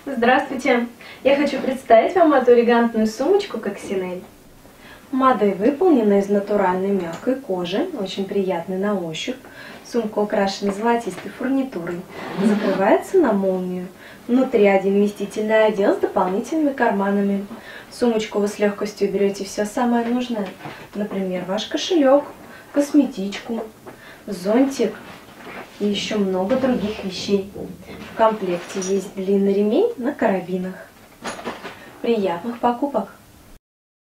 Здравствуйте! Я хочу представить вам эту элегантную сумочку Коксинель. Модель выполнена из натуральной мягкой кожи, очень приятной на ощупь. Сумка украшена золотистой фурнитурой, закрывается на молнию. Внутри один вместительный отдел с дополнительными карманами. В сумочку вы с легкостью берете все самое нужное, например, ваш кошелек, косметичку, зонтик и еще много других вещей. В комплекте есть длинный ремень на карабинах. Приятных покупок!